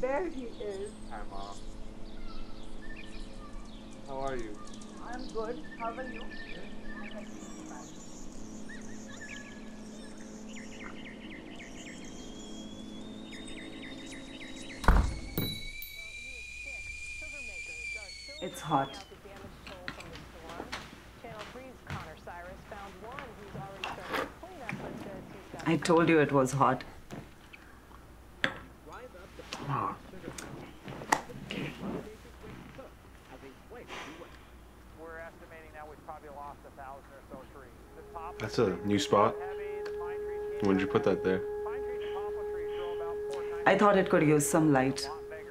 There he is. Hi, Mom. How are you? I'm good. How are you? It's hot. I told you it was hot. Oh. That's a new spot. When did you put that there? I thought it could use some light.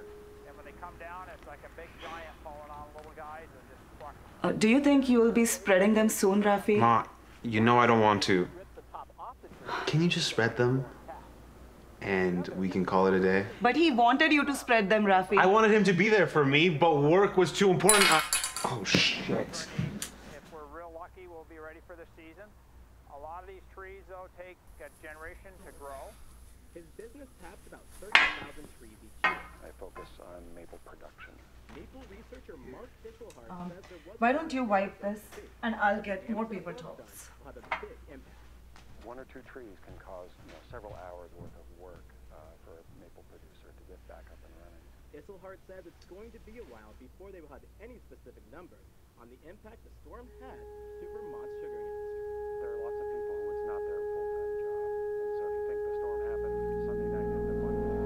Do you think you will be spreading them soon, Rafi? Ma, you know I don't want to. Can you just spread them? And we can call it a day? But he wanted you to spread them, Rafi. I wanted him to be there for me, but work was too important. Oh, shit. If we're real lucky, we'll be ready for the season. A lot of these trees, though, take a generation to grow. His business taps about 30,000 trees each year. I focus on maple production. Maple researcher Mark Disselhart says there was... Why don't you wipe this and I'll get more paper towels. Will have a big impact. One or two trees can cause several hours worth of work for a maple producer to get back up and running. Disselhart says it's going to be a while before they will have any specific numbers on the impact the storm had to Vermont's sugaring industry. There are lots of people who it's not their full-time job. And so if you think the storm happened Sunday night into Monday, it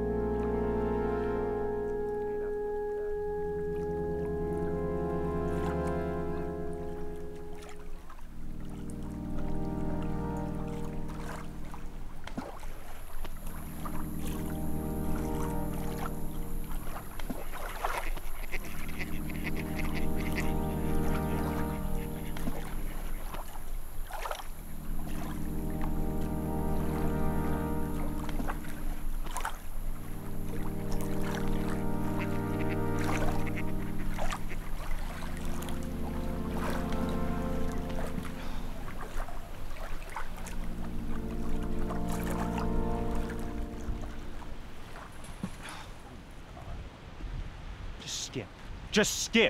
may not be that. Just skip.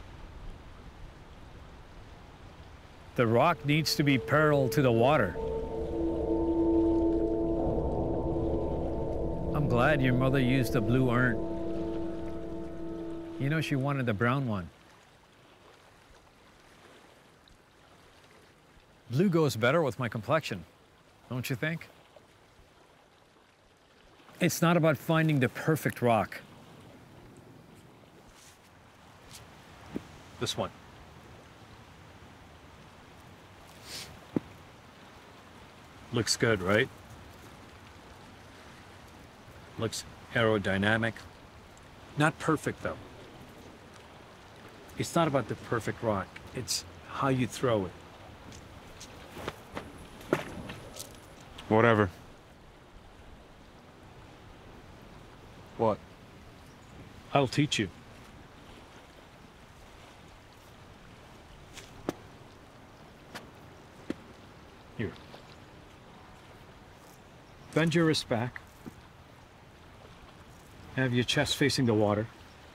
The rock needs to be parallel to the water. I'm glad your mother used the blue urn. You know she wanted the brown one. Blue goes better with my complexion, don't you think? It's not about finding the perfect rock. This one. Looks good, right? Looks aerodynamic. Not perfect, though. It's not about the perfect rock. It's how you throw it. Whatever. What? I'll teach you. Here. Bend your wrist back. Have your chest facing the water.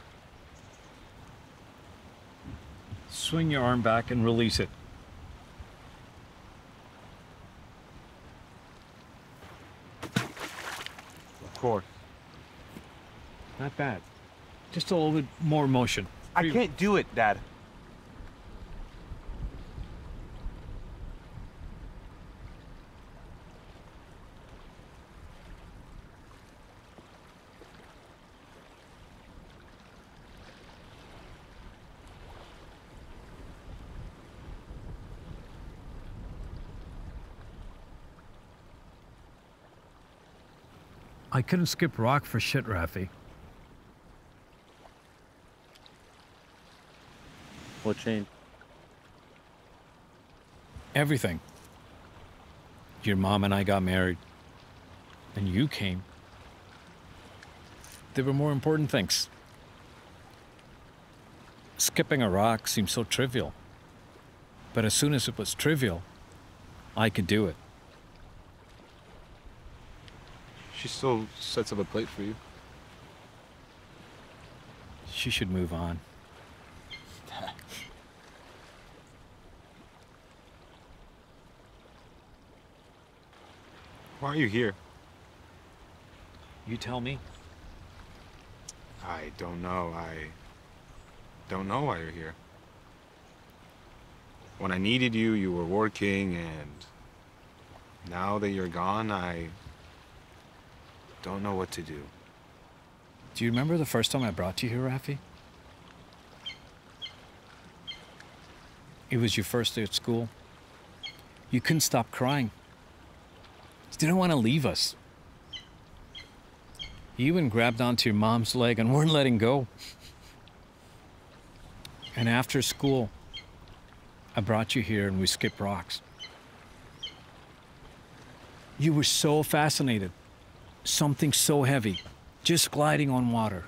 Swing your arm back and release it. Of course. Not bad. Just a little bit more motion. I can't do it, Dad. I couldn't skip rock for shit, Rafi. What changed? Everything. Your mom and I got married. And you came. There were more important things. Skipping a rock seemed so trivial. But as soon as it was trivial, I could do it. She still sets up a plate for you. She should move on. Why are you here? You tell me. I don't know. I don't know why you're here. When I needed you, you were working, and now that you're gone, I don't know what to do. Do you remember the first time I brought you here, Rafi? It was your first day at school. You couldn't stop crying. You didn't want to leave us. You even grabbed onto your mom's leg and weren't letting go. And after school, I brought you here and we skipped rocks. You were so fascinated. Something so heavy, just gliding on water.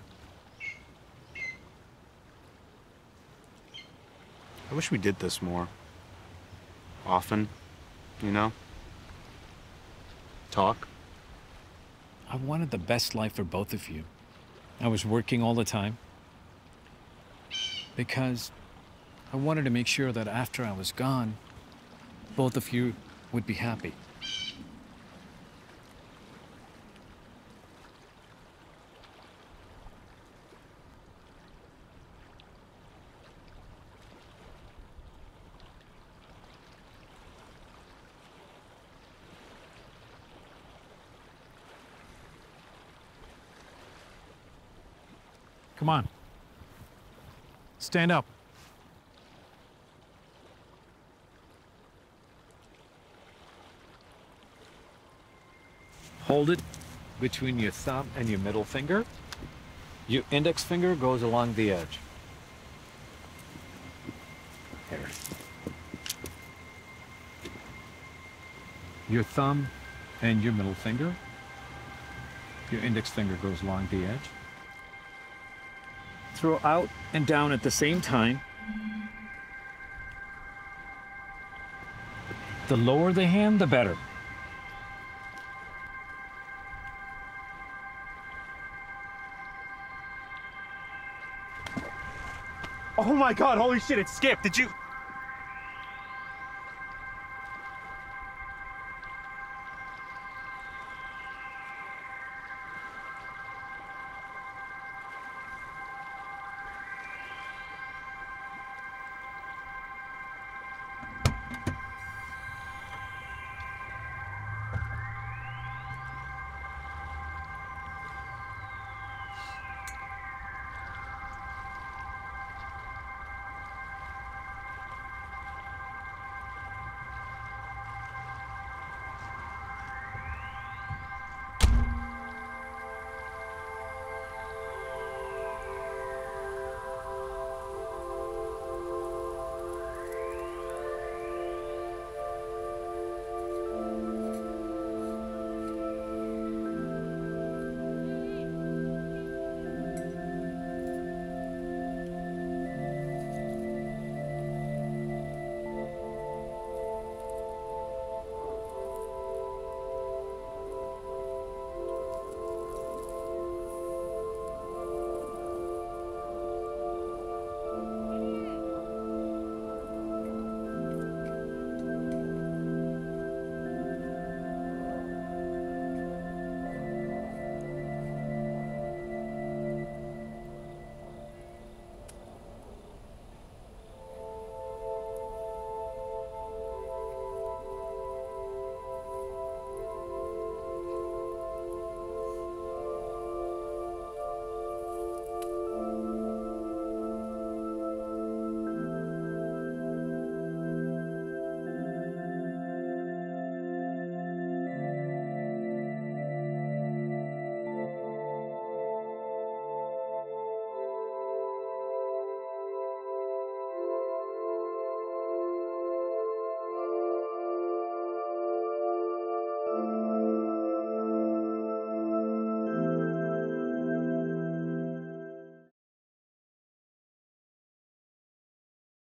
I wish we did this more often, you know? Talk. I wanted the best life for both of you. I was working all the time because I wanted to make sure that after I was gone, both of you would be happy. Come on. Stand up. Hold it between your thumb and your middle finger. Your index finger goes along the edge. There. Your thumb and your middle finger. Your index finger goes along the edge. Throw out and down at the same time. The lower the hand, the better. Oh my God, holy shit, it skipped. Did you?